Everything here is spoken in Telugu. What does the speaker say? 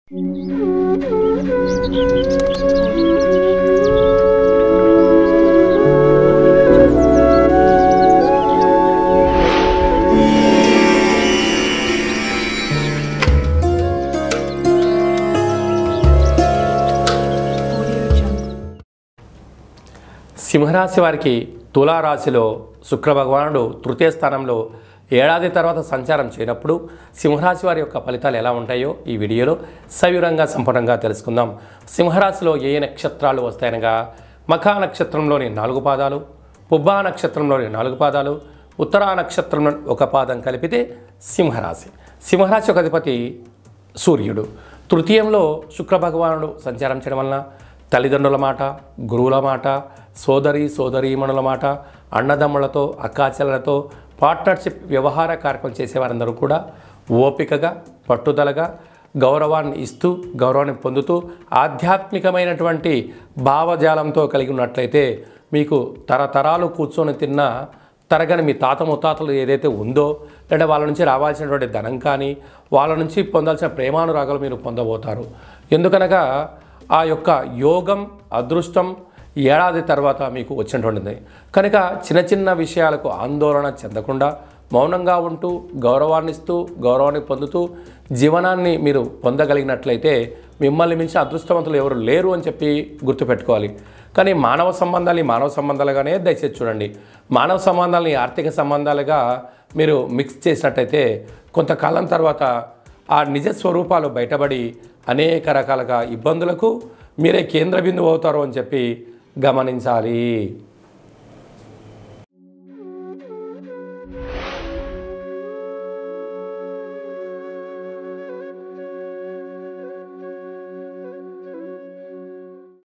సింహరాశి వారికి తులారాశిలో శుక్ర భగవానుడు తృతీయ స్థానంలో ఏడాది తర్వాత సంచారం చేయనప్పుడు సింహరాశి వారి యొక్క ఫలితాలు ఎలా ఉంటాయో ఈ వీడియోలో సవివరంగా సంపూర్ణంగా తెలుసుకుందాం. సింహరాశిలో ఏ నక్షత్రాలు వస్తాయనగా మఖా నక్షత్రంలోని 4 పాదాలు, పుబ్బా నక్షత్రంలోని 4 పాదాలు, ఉత్తరా నక్షత్రంలో 1 పాదం కలిపితే సింహరాశి. సింహరాశి యొక్క అధిపతి సూర్యుడు. తృతీయంలో శుక్ర భగవానుడు సంచారం చేయడం వలన తల్లిదండ్రుల మాట, గురువుల మాట, సోదరీమణుల మాట, అన్నదమ్ములతో, అక్కాచెల్లెలతో పార్ట్నర్షిప్ వ్యవహార కార్యక్రమం చేసేవారందరూ కూడా ఓపికగా, పట్టుదలగా, గౌరవాన్ని ఇస్తూ, గౌరవాన్ని పొందుతూ, ఆధ్యాత్మికమైనటువంటి భావజాలంతో కలిగి ఉన్నట్లయితే మీకు తరతరాలు కూర్చొని తిన్న తరగని మీ తాత ముత్తాతలు ఏదైతే ఉందో, లేదా వాళ్ళ నుంచి రావాల్సినటువంటి ధనం కానీ, వాళ్ళ నుంచి పొందాల్సిన ప్రేమానురాగాలు మీరు పొందబోతారు. ఎందుకనగా ఆ యొక్క యోగం, అదృష్టం ఏడాది తర్వాత మీకు వచ్చినటువంటిది కనుక చిన్న చిన్న విషయాలకు ఆందోళన చెందకుండా మౌనంగా ఉంటూ, గౌరవాన్ని ఇస్తూ, గౌరవాన్ని పొందుతూ జీవనాన్ని మీరు పొందగలిగినట్లయితే మిమ్మల్ని మించిన అదృష్టవంతులు ఎవరు లేరు అని చెప్పి గుర్తుపెట్టుకోవాలి. కానీ మానవ సంబంధాలుగానే దయచేసి చూడండి. మానవ సంబంధాలని ఆర్థిక సంబంధాలుగా మీరు మిక్స్ చేసినట్టయితే కొంతకాలం తర్వాత ఆ నిజ స్వరూపాలు బయటపడి అనేక రకాలుగా ఇబ్బందులకు మీరే కేంద్ర బిందువు అవుతారు అని చెప్పి గమనించాలి.